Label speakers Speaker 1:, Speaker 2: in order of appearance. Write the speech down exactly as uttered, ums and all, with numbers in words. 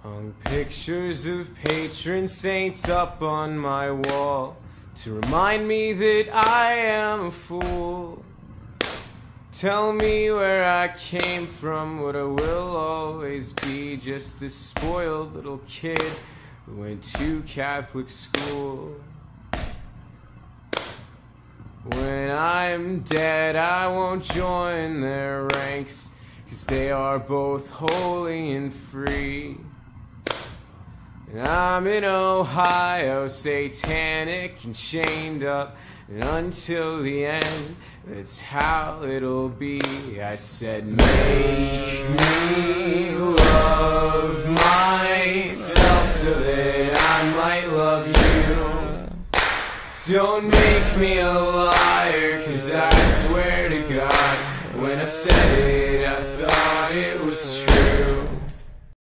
Speaker 1: Hung pictures of patron saints up on my wall to remind me that I am a fool. Tell me where I came from, what I will always be, just a spoiled little kid who went to Catholic school. When I'm dead, I won't join their ranks, 'cause they are both holy and free. And I'm in Ohio, satanic and chained up, and until the end, that's how it'll be. I said, make me love myself so that I might love you. Don't make me a liar, 'cause I swear to God, when I said it, I thought it was true.